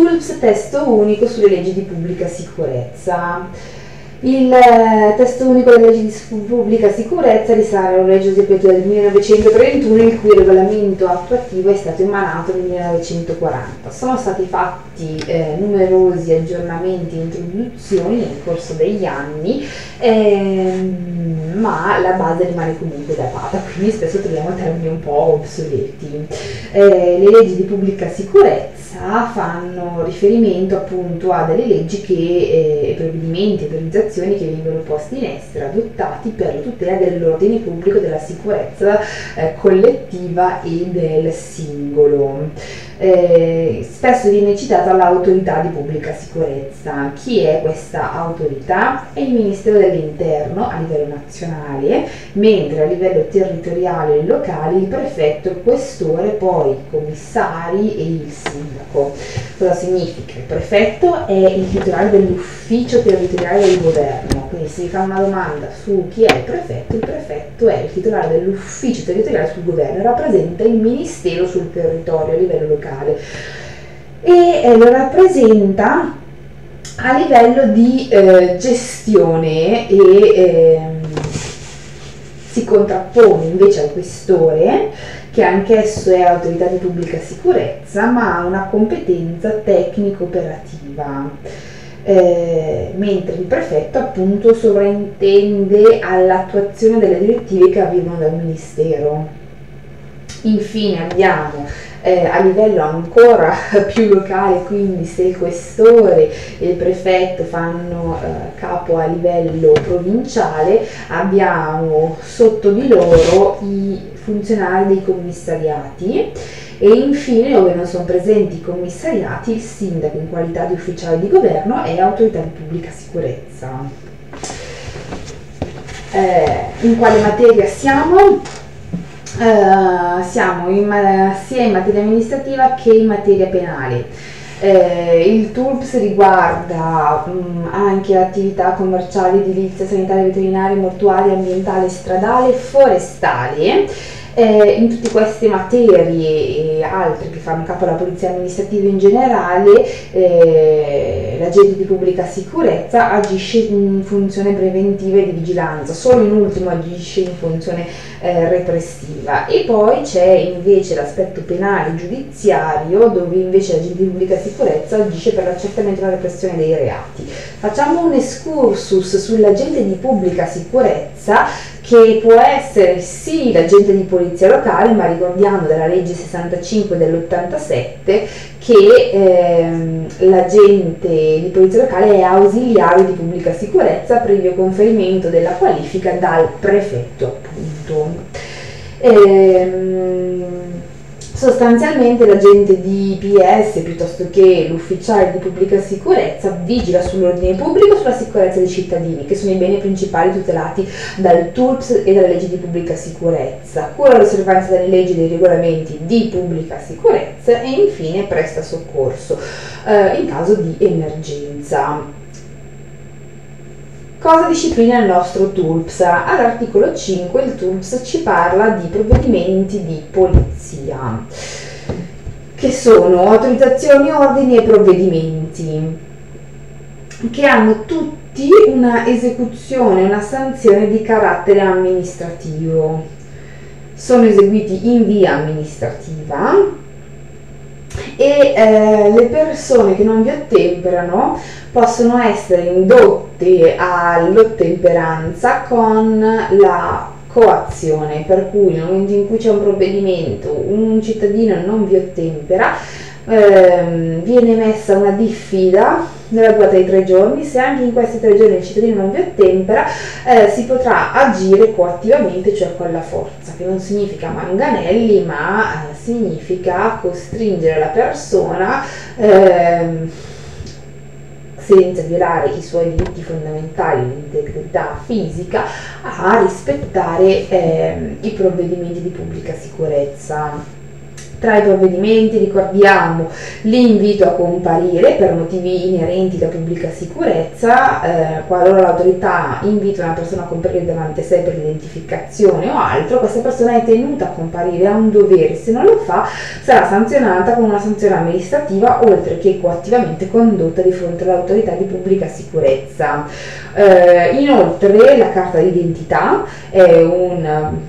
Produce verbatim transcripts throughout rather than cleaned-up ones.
TULPS, testo unico sulle leggi di pubblica sicurezza. Il eh, testo unico delle leggi di pubblica sicurezza risale a una legge esecutiva del millenovecentotrentuno, il cui regolamento attuativo è stato emanato nel millenovecentoquaranta. Sono stati fatti eh, numerosi aggiornamenti e introduzioni nel corso degli anni, ehm, ma la base rimane comunque datata, quindi spesso troviamo termini un po' obsoleti. Eh, le leggi di pubblica sicurezza fanno riferimento appunto a delle leggi che eh, provvedimenti e autorizzazioni che vengono posti in essere, adottati per la tutela dell'ordine pubblico, della sicurezza eh, collettiva e del singolo. Eh, spesso viene citata l'autorità di pubblica sicurezza. Chi è questa autorità? È il Ministero dell'Interno a livello nazionale, mentre a livello territoriale e locale il prefetto, il questore, poi i commissari e il sindaco. Cosa significa? Il prefetto è il titolare dell'ufficio territoriale del governo, quindi se vi fa una domanda su chi è il prefetto, il prefetto è il titolare dell'ufficio territoriale sul governo, rappresenta il ministero sul territorio a livello locale e eh, lo rappresenta a livello di eh, gestione e eh, si contrappone invece al questore, che anch'esso è autorità di pubblica sicurezza ma ha una competenza tecnico-operativa, eh, mentre il prefetto appunto sovrintende all'attuazione delle direttive che arrivano dal Ministero. Infine abbiamo eh, a livello ancora più locale, quindi se il questore e il prefetto fanno eh, capo a livello provinciale, abbiamo sotto di loro i funzionari dei commissariati e infine, dove non sono presenti i commissariati, il sindaco in qualità di ufficiale di governo e autorità di pubblica sicurezza. Eh, in quale materia siamo? Uh, siamo in, sia in materia amministrativa che in materia penale. Eh, il TULPS riguarda um, anche attività commerciali, edilizia, sanitaria, veterinaria, mortuaria, ambientale, stradale, forestale. Eh, in tutte queste materie e altre che fanno capo alla polizia amministrativa in generale, eh, l'agente di pubblica sicurezza agisce in funzione preventiva e di vigilanza, solo in ultimo agisce in funzione eh, repressiva. E poi c'è invece l'aspetto penale giudiziario, dove invece l'agente di pubblica sicurezza agisce per l'accertamento e la repressione dei reati. Facciamo un excursus sull'agente di pubblica sicurezza, che può essere sì l'agente di polizia locale, ma ricordiamo dalla legge sessantacinque dell'ottantasette che ehm, l'agente di polizia locale è ausiliario di pubblica sicurezza previo conferimento della qualifica dal prefetto, appunto. Ehm, Sostanzialmente l'agente di P S piuttosto che l'ufficiale di pubblica sicurezza vigila sull'ordine pubblico e sulla sicurezza dei cittadini, che sono i beni principali tutelati dal TULPS e dalle leggi di pubblica sicurezza, cura l'osservanza delle leggi e dei regolamenti di pubblica sicurezza e infine presta soccorso eh, in caso di emergenza. Cosa disciplina il nostro TULPS? All'articolo cinque il TULPS ci parla di provvedimenti di polizia, che sono autorizzazioni, ordini e provvedimenti, che hanno tutti una esecuzione, una sanzione di carattere amministrativo. Sono eseguiti in via amministrativa e eh, le persone che non vi ottemperano possono essere indotte all'ottemperanza con la coazione, per cui nel momento in cui c'è un provvedimento, un cittadino non vi ottempera, ehm, viene emessa una diffida nella durata di tre giorni. Se anche in questi tre giorni il cittadino non vi ottempera, eh, si potrà agire coattivamente, cioè con la forza, che non significa manganelli, ma eh, significa costringere la persona ehm, senza violare i suoi diritti fondamentali, l'integrità fisica, a rispettare eh, i provvedimenti di pubblica sicurezza. Tra i provvedimenti ricordiamo l'invito a comparire per motivi inerenti alla pubblica sicurezza, eh, qualora l'autorità invita una persona a comparire davanti a sé per l'identificazione o altro, questa persona è tenuta a comparire, ha un dovere, se non lo fa sarà sanzionata con una sanzione amministrativa oltre che coattivamente condotta di fronte all'autorità di pubblica sicurezza. Eh, inoltre la carta d'identità è un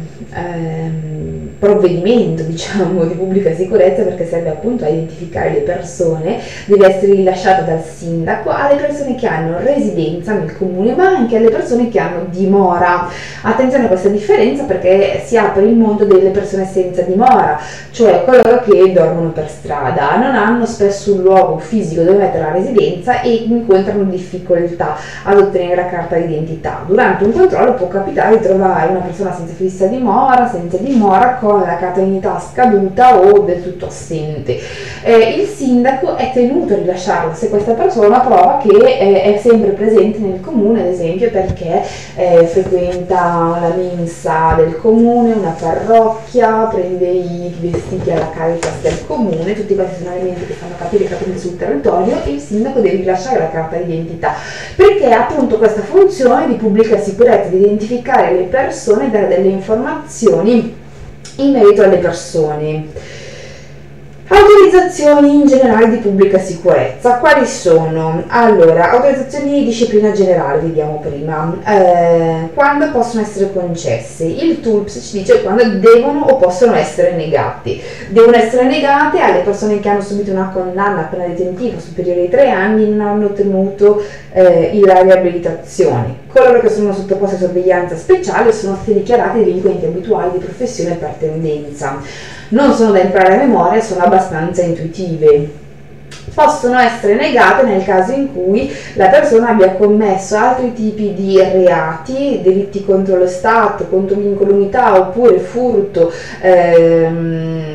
ehm, provvedimento, diciamo, di pubblica sicurezza perché serve appunto a identificare le persone, deve essere rilasciata dal sindaco alle persone che hanno residenza nel comune ma anche alle persone che hanno dimora. Attenzione a questa differenza perché si apre il mondo delle persone senza dimora, cioè coloro che dormono per strada, non hanno spesso un luogo fisico dove mettere la residenza e incontrano difficoltà ad ottenere la carta d'identità. Durante un controllo può capitare di trovare una persona senza fissa dimora, senza dimora, con la carta d'identità scaduta o del tutto assente. Eh, il sindaco è tenuto a rilasciarla se questa persona prova che eh, è sempre presente nel comune, ad esempio perché eh, frequenta la mensa del comune, una parrocchia, prende i vestiti alla Caritas del comune. Tutti questi sono elementi che fanno capire che è presente sul territorio e il sindaco deve rilasciare la carta d'identità perché ha appunto questa funzione di pubblica sicurezza, di identificare le persone e dare delle informazioni in merito alle persone. Autorizzazioni in generale di pubblica sicurezza, quali sono? Allora, autorizzazioni di disciplina generale, vediamo prima, eh, quando possono essere concesse. Il T U L P S ci dice quando devono o possono essere negati. Devono essere negate alle persone che hanno subito una condanna a pena detentiva superiore ai tre anni e non hanno ottenuto eh, la riabilitazione. Coloro che sono sottoposti a sorveglianza speciale sono stati dichiarati delinquenti abituali di professione per tendenza. Non sono da imparare a memoria, sono abbastanza intuitive. Possono essere negate nel caso in cui la persona abbia commesso altri tipi di reati, delitti contro lo Stato, contro l'incolumità oppure furto, ehm,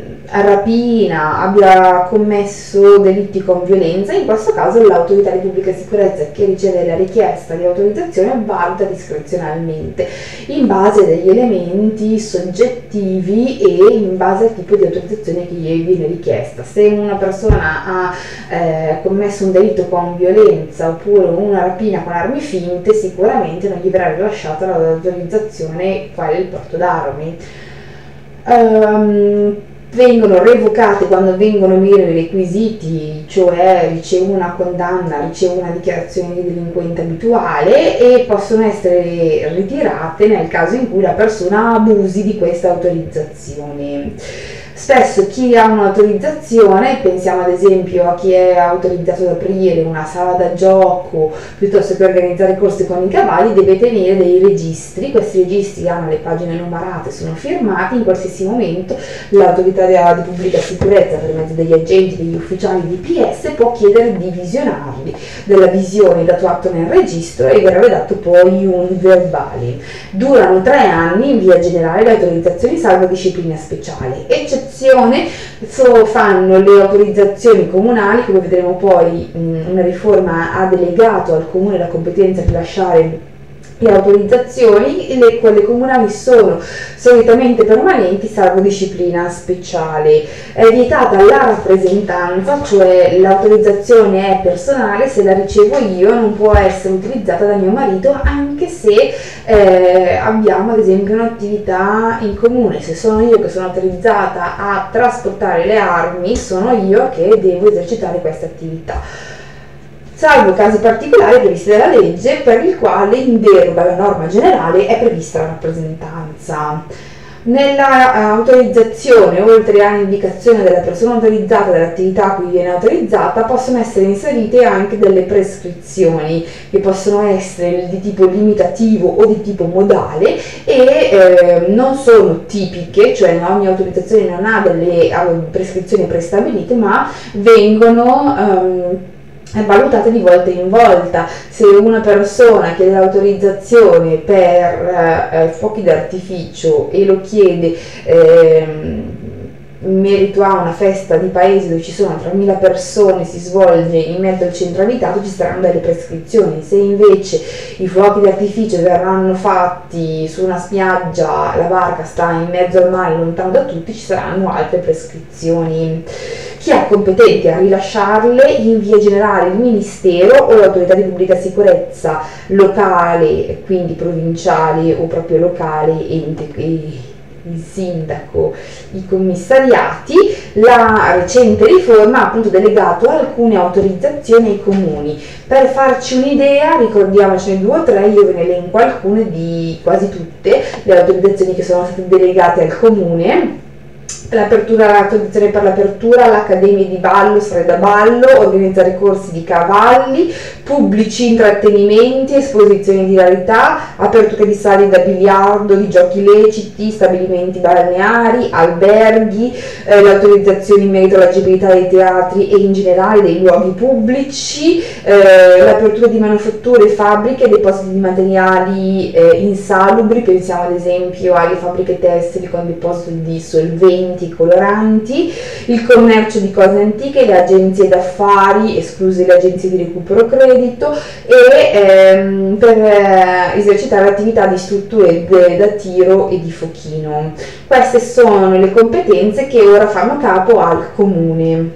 rapina, abbia commesso delitti con violenza. In questo caso l'autorità di pubblica sicurezza che riceve la richiesta di autorizzazione valuta discrezionalmente in base agli elementi soggettivi e in base al tipo di autorizzazione che gli viene richiesta. Se una persona ha eh, commesso un delitto con violenza oppure una rapina con armi finte, sicuramente non gli verrà rilasciata l'autorizzazione quale il porto d'armi. Um, vengono revocate quando vengono meno i requisiti, cioè ricevo una condanna, ricevo una dichiarazione di delinquente abituale, e possono essere ritirate nel caso in cui la persona abusi di questa autorizzazione. Spesso chi ha un'autorizzazione, pensiamo ad esempio a chi è autorizzato ad aprire una sala da gioco piuttosto che organizzare corse con i cavalli, deve tenere dei registri. Questi registri hanno le pagine numerate, sono firmati. In qualsiasi momento l'autorità di pubblica sicurezza, per mezzo degli agenti, degli ufficiali di P S, può chiedere di visionarli. Della visione dato atto nel registro e verrà redatto poi un verbale. Durano tre anni in via generale le autorizzazioni salvo disciplina speciale. Eccezione so, fanno le autorizzazioni comunali, come vedremo poi. Mh, una riforma ha delegato al comune la competenza di lasciare le autorizzazioni, e le, quelle comunali sono solitamente permanenti salvo disciplina speciale. È vietata la rappresentanza, cioè l'autorizzazione è personale, se la ricevo io non può essere utilizzata da mio marito anche se eh, abbiamo ad esempio un'attività in comune. Se sono io che sono autorizzata a trasportare le armi, sono io che devo esercitare questa attività, salvo casi particolari previsti dalla legge, per il quale in deroga alla norma generale è prevista la rappresentanza. Nella uh, autorizzazione, oltre all'indicazione della persona autorizzata dell'attività a cui viene autorizzata, possono essere inserite anche delle prescrizioni che possono essere di tipo limitativo o di tipo modale e eh, non sono tipiche, cioè ogni autorizzazione non ha delle uh, prescrizioni prestabilite, ma vengono um, valutate di volta in volta. Se una persona chiede l'autorizzazione per eh, fuochi d'artificio e lo chiede ehm, in merito a una festa di paese dove ci sono tremila persone, si svolge in mezzo al centro abitato, ci saranno delle prescrizioni. Se invece i fuochi d'artificio verranno fatti su una spiaggia, la barca sta in mezzo al mare, lontano da tutti, ci saranno altre prescrizioni. Chi è competente a rilasciarle? In via generale il Ministero o l'autorità di pubblica sicurezza locale, quindi provinciale o proprio locale, ente, il sindaco, i commissariati. La recente riforma ha appunto delegato alcune autorizzazioni ai comuni. Per farci un'idea, ricordiamocene due o tre, io ve ne elenco alcune di quasi tutte le autorizzazioni che sono state delegate al comune. L'apertura, l'autorizzazione per l'apertura, l'accademia di ballo, sale da ballo, organizzare corsi di cavalli, pubblici intrattenimenti, esposizioni di rarità, aperture di sale da biliardo, di giochi leciti, stabilimenti balneari, alberghi, eh, l'autorizzazione in merito all'agibilità dei teatri e in generale dei luoghi pubblici, eh, l'apertura di manufatture, fabbriche, depositi di materiali eh, insalubri, pensiamo ad esempio alle fabbriche tessili con deposito di solventi, coloranti, il commercio di cose antiche, le agenzie d'affari, escluse le agenzie di recupero credito, e ehm, per eh, esercitare attività di strutture de, da tiro e di fuochino. Queste sono le competenze che ora fanno capo al comune.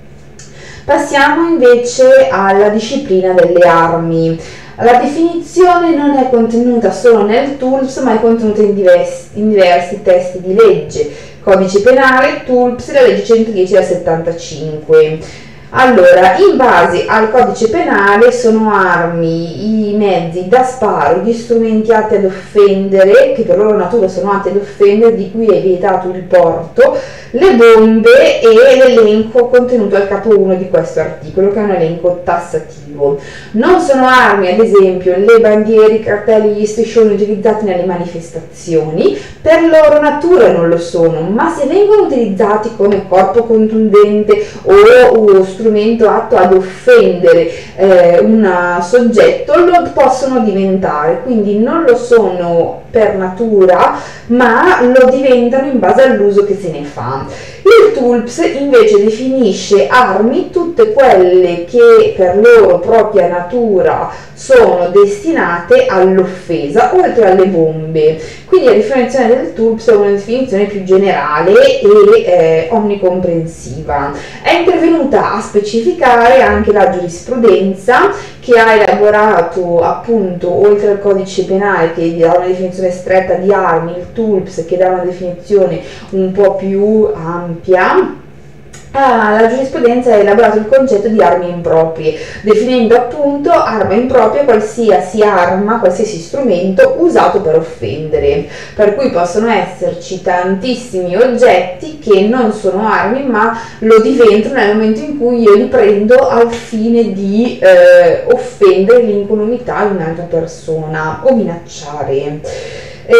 Passiamo invece alla disciplina delle armi. La definizione non è contenuta solo nel T U L P S, ma è contenuta in diversi, in diversi testi di legge. Codice penale, T U L P S e la legge centodieci del settantacinque. Allora, in base al codice penale sono armi i mezzi da sparo, gli strumenti atti ad offendere, che per loro natura sono atti ad offendere, di cui è vietato il porto, le bombe e l'elenco contenuto al capo uno di questo articolo, che è un elenco tassativo. Non sono armi, ad esempio, le bandiere, i cartelli, gli striscioni utilizzati nelle manifestazioni, per loro natura non lo sono, ma se vengono utilizzati come corpo contundente o, o strumento atto ad offendere eh, un soggetto, lo possono diventare, quindi non lo sono per natura, ma lo diventano in base all'uso che se ne fa. Il T U L P S invece definisce armi tutte quelle che per loro propria natura sono destinate all'offesa, oltre alle bombe. Quindi la definizione del T U L P S è una definizione più generale e eh, omnicomprensiva. È intervenuta a specificare anche la giurisprudenza, che ha elaborato appunto, oltre al codice penale che dà una definizione stretta di armi, il T U L P S che dà una definizione un po' più ampia. Ah, la giurisprudenza ha elaborato il concetto di armi improprie, definendo appunto arma impropria qualsiasi arma, qualsiasi strumento usato per offendere, per cui possono esserci tantissimi oggetti che non sono armi ma lo diventano nel momento in cui io li prendo al fine di eh, offendere l'incolumità di un'altra persona o minacciare.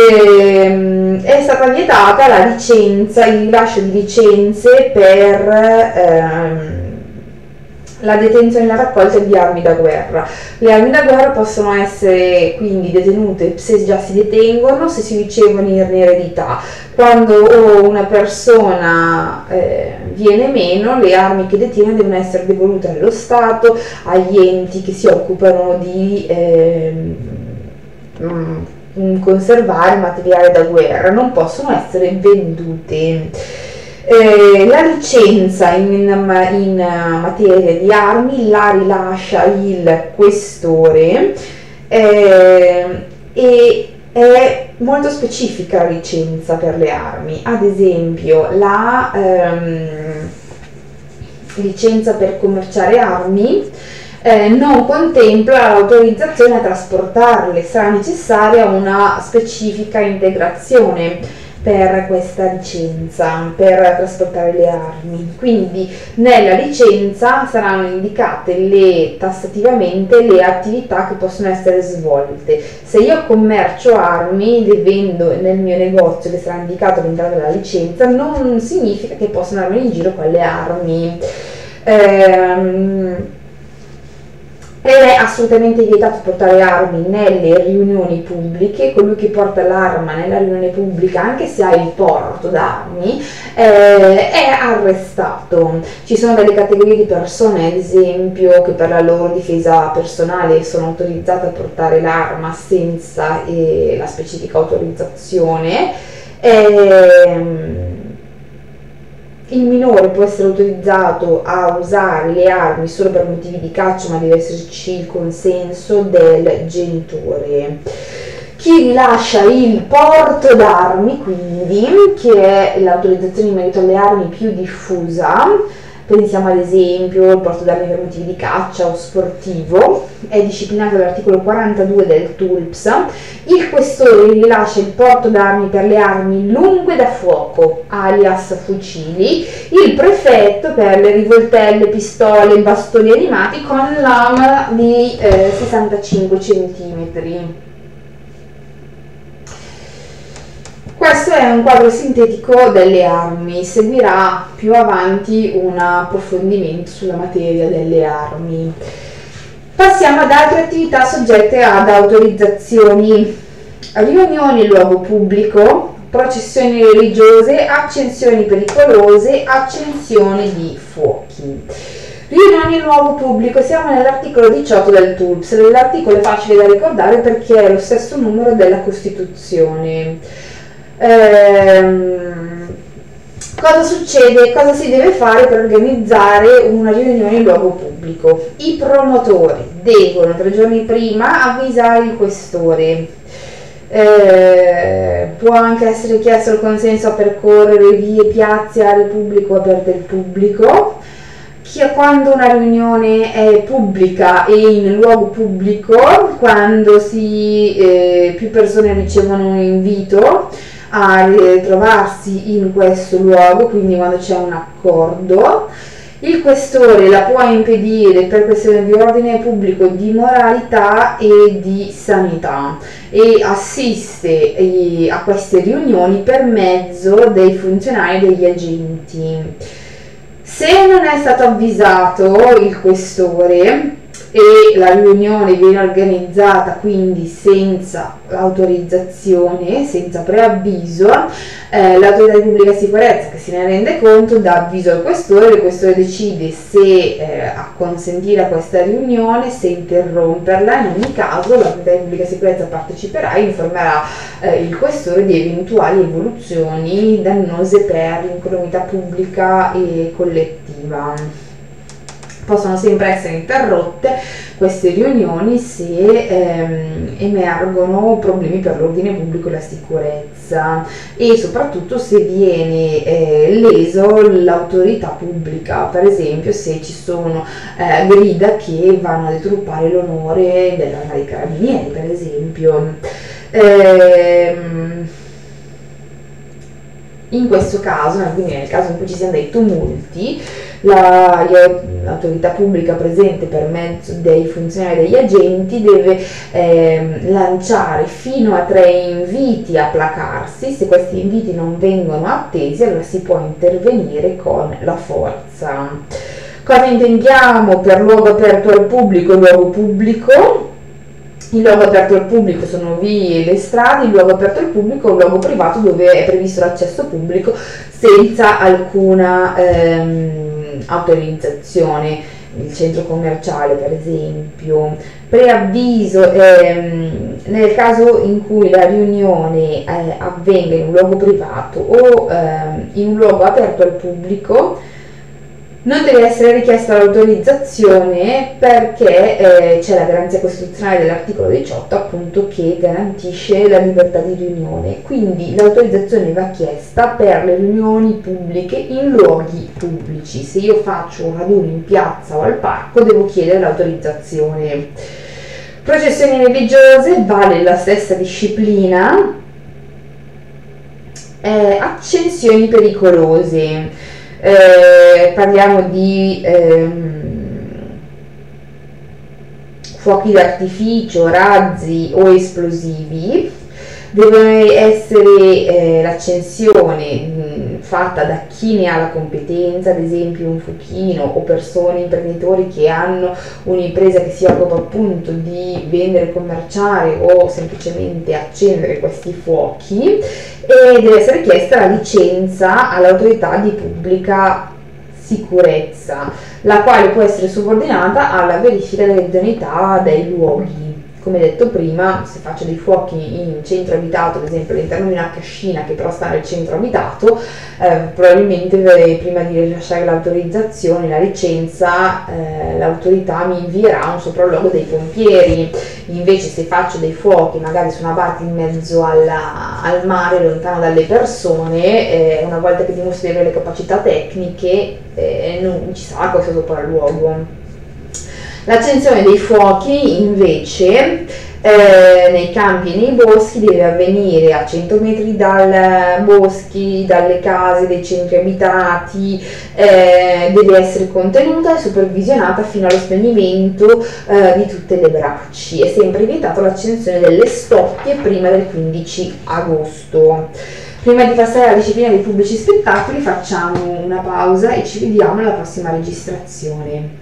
E, è stata vietata la licenza, il rilascio di licenze per ehm, la detenzione e la raccolta di armi da guerra. Le armi da guerra possono essere quindi detenute se già si detengono, se si ricevono in eredità. Quando una persona eh, viene meno, le armi che detiene devono essere devolute allo Stato, agli enti che si occupano di eh, conservare materiale da guerra, non possono essere vendute. Eh, la licenza in, in materia di armi la rilascia il questore eh, e è molto specifica la licenza per le armi. Ad esempio la ehm, licenza per commerciare armi Eh, non contempla l'autorizzazione a trasportarle, sarà necessaria una specifica integrazione per questa licenza, per trasportare le armi. Quindi nella licenza saranno indicate le, tassativamente le attività che possono essere svolte. Se io commercio armi, le vendo nel mio negozio, che sarà indicato all'interno della licenza, non significa che posso andarmi in giro con le armi. Ehm, ed è assolutamente vietato portare armi nelle riunioni pubbliche. Colui che porta l'arma nella riunione pubblica, anche se ha il porto d'armi, eh, è arrestato. Ci sono delle categorie di persone, ad esempio, che per la loro difesa personale sono autorizzate a portare l'arma senza eh, la specifica autorizzazione. Ehm, Il minore può essere autorizzato a usare le armi solo per motivi di caccia, ma deve esserci il consenso del genitore. Chi rilascia il porto d'armi, quindi, che è l'autorizzazione in merito alle armi più diffusa, pensiamo ad esempio al porto d'armi per motivi di caccia o sportivo, è disciplinato dall'articolo quarantadue del T U L P S. Il questore rilascia il porto d'armi per le armi lunghe da fuoco, alias fucili, il prefetto per le rivoltelle, pistole e bastoni animati con lama di eh, sessantacinque centimetri. Questo è un quadro sintetico delle armi, seguirà più avanti un approfondimento sulla materia delle armi. Passiamo ad altre attività soggette ad autorizzazioni: riunioni in luogo pubblico, processioni religiose, accensioni pericolose, accensione di fuochi. Riunioni in luogo pubblico, siamo nell'articolo diciotto del T U L P S. L'articolo è facile da ricordare perché è lo stesso numero della Costituzione. Ehm, cosa succede? Cosa si deve fare per organizzare una riunione in luogo pubblico? I promotori devono tre giorni prima avvisare il questore. Eh, può anche essere chiesto il consenso a percorrere vie, piazze, aree pubbliche o aperte al pubblico. Quando una riunione è pubblica e in luogo pubblico, quando si, eh, più persone ricevono un invito a trovarsi in questo luogo, quindi quando c'è un accordo, il questore la può impedire per questione di ordine pubblico, di moralità e di sanità, e assiste eh, a queste riunioni per mezzo dei funzionari e degli agenti. Se non è stato avvisato il questore e la riunione viene organizzata quindi senza autorizzazione, senza preavviso, eh, l'autorità di pubblica sicurezza, che se ne rende conto, dà avviso al questore, il questore decide se eh, acconsentire a questa riunione, se interromperla. In ogni caso l'autorità di pubblica sicurezza parteciperà e informerà eh, il questore di eventuali evoluzioni dannose per l'incolumità pubblica e collettiva. Possono sempre essere interrotte queste riunioni se ehm, emergono problemi per l'ordine pubblico e la sicurezza, e soprattutto se viene eh, leso l'autorità pubblica, per esempio se ci sono eh, grida che vanno a deturpare l'onore dell'Arma dei Carabinieri, per esempio. Ehm, In questo caso, quindi nel caso in cui ci siano dei tumulti, la, l'autorità pubblica presente per mezzo dei funzionari e degli agenti deve eh, lanciare fino a tre inviti a placarsi. Se questi inviti non vengono attesi, allora si può intervenire con la forza. Cosa intendiamo per luogo aperto al pubblico e luogo pubblico? Il luogo aperto al pubblico sono vie e le strade, il luogo aperto al pubblico è un luogo privato dove è previsto l'accesso pubblico senza alcuna ehm, autorizzazione. Il centro commerciale, per esempio. Preavviso ehm, nel caso in cui la riunione eh, avvenga in un luogo privato o ehm, in un luogo aperto al pubblico, non deve essere richiesta l'autorizzazione perché eh, c'è la garanzia costituzionale dell'articolo diciotto, appunto, che garantisce la libertà di riunione. Quindi l'autorizzazione va chiesta per le riunioni pubbliche in luoghi pubblici. Se io faccio un raduno in piazza o al parco, devo chiedere l'autorizzazione. Processioni religiose, vale la stessa disciplina. Eh, accensioni pericolose. Eh, parliamo di ehm, fuochi d'artificio, razzi o esplosivi. Deve essere eh, l'accensione mh, fatta da chi ne ha la competenza, ad esempio un fuochino o persone, imprenditori che hanno un'impresa che si occupa appunto di vendere, commerciare o semplicemente accendere questi fuochi, e deve essere chiesta la licenza all'autorità di pubblica sicurezza, la quale può essere subordinata alla verifica dell'idoneità dei luoghi. Come detto prima, se faccio dei fuochi in centro abitato, ad esempio all'interno di una cascina che però sta nel centro abitato, eh, probabilmente prima di rilasciare l'autorizzazione, la licenza, eh, l'autorità mi invierà un sopralluogo dei pompieri. Invece se faccio dei fuochi magari su una barca in mezzo alla, al mare, lontano dalle persone, eh, una volta che dimostro di avere le capacità tecniche, eh, non ci sarà questo sopralluogo. L'accensione dei fuochi invece eh, nei campi e nei boschi deve avvenire a cento metri dai boschi, dalle case, dai centri abitati, eh, deve essere contenuta e supervisionata fino allo spegnimento eh, di tutte le braci. È sempre vietato l'accensione delle stoppie prima del quindici agosto. Prima di passare alla disciplina dei pubblici spettacoli facciamo una pausa e ci vediamo alla prossima registrazione.